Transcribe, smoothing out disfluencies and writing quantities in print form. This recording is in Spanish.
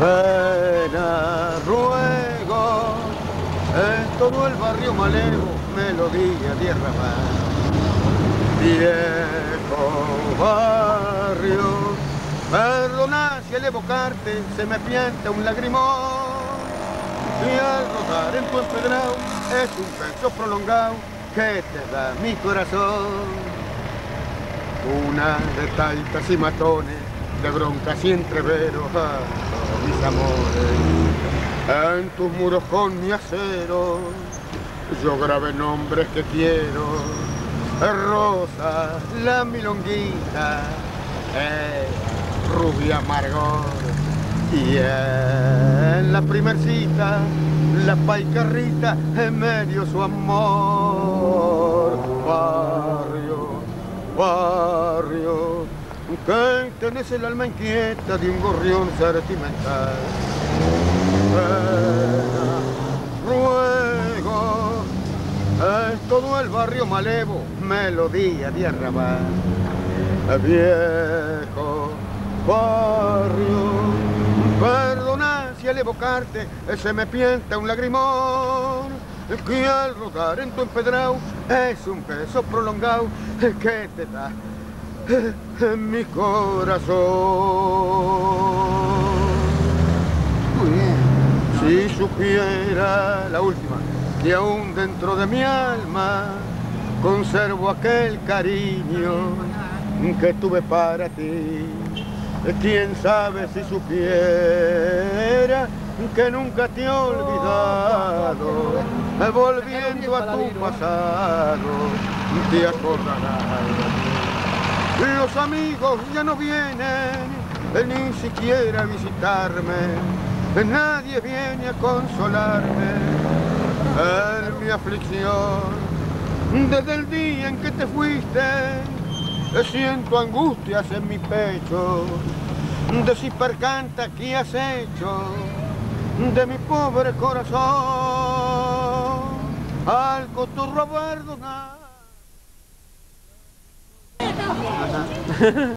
Pena, ruego, en todo el barrio malevo, melodía de arrabal. Viejo barrio, perdona si al evocarte se me pianta un lagrimón. Y al rodar en tu empedrado es un beso prolongado que te da mi corazón. Una de taitas y matones, de broncas y entreveros, mis amores. En tus muros con mi acero, yo grabé nombres que quiero. Rosa, la milonguita, rubia amargor. Y en la primer cita, la paicarrita, en medio su amor. Barrio, que tenés el alma inquieta de un gorrión sentimental. Pena, ruego, es todo el barrio malevo, melodía de arrabal. Viejo barrio, perdona si al evocarte se me pienta un lagrimón, que al rodar en tu empedrado es un beso prolongado que te da mi corazón. Si supiera la última, que aún dentro de mi alma conservo aquel cariño que tuve para ti. Quién sabe si supiera que nunca te he olvidado, volviendo a tu pasado, te acordarás. Los amigos ya no vienen, ni siquiera a visitarme, nadie viene a consolarme en mi aflicción. Desde el día en que te fuiste, siento angustias en mi pecho, de canta ¿qué has hecho de mi pobre corazón? Al cotorro perdonar.